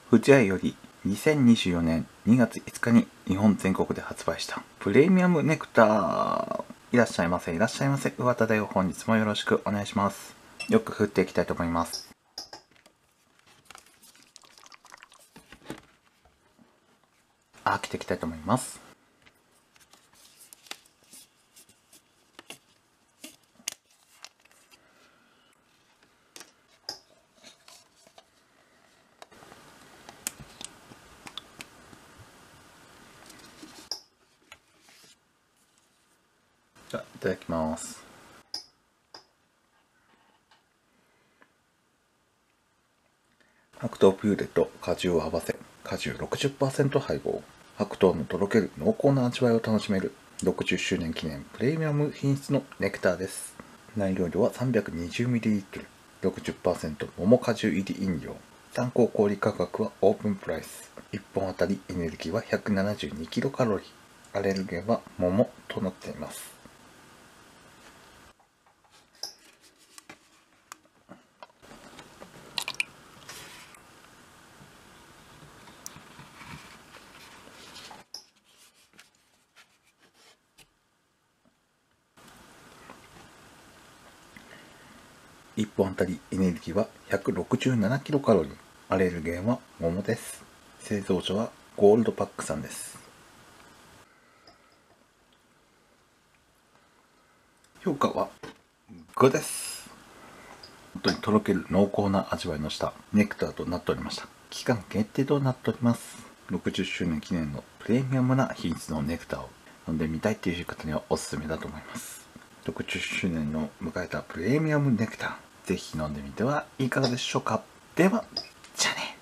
富士屋より2024年2月5日に日本全国で発売したプレミアムネクター。いらっしゃいませ、いらっしゃいませ。上田だよ。本日もよろしくお願いします。よく振っていきたいと思います。開けていきたいと思います。じゃあいただきます。白桃ピューレと果汁を合わせ、果汁 60% 配合。白桃のとろける濃厚な味わいを楽しめる60周年記念プレミアム品質のネクターです。内容量は 320ml、60% 桃果汁入り飲料。参考小売価格はオープンプライス。1本あたりエネルギーは 172kcal。アレルゲンは桃となっています。1本あたりエネルギーは 167kcal。アレルゲンは桃です。製造者はゴールドパックさんです。評価は5です。本当にとろける濃厚な味わいのしたネクターとなっておりました。期間限定となっております。60周年記念のプレミアムな品質のネクターを飲んでみたいという方にはおすすめだと思います。60周年の迎えたプレミアムネクター、ぜひ飲んでみてはいかがでしょうか。では、じゃあね。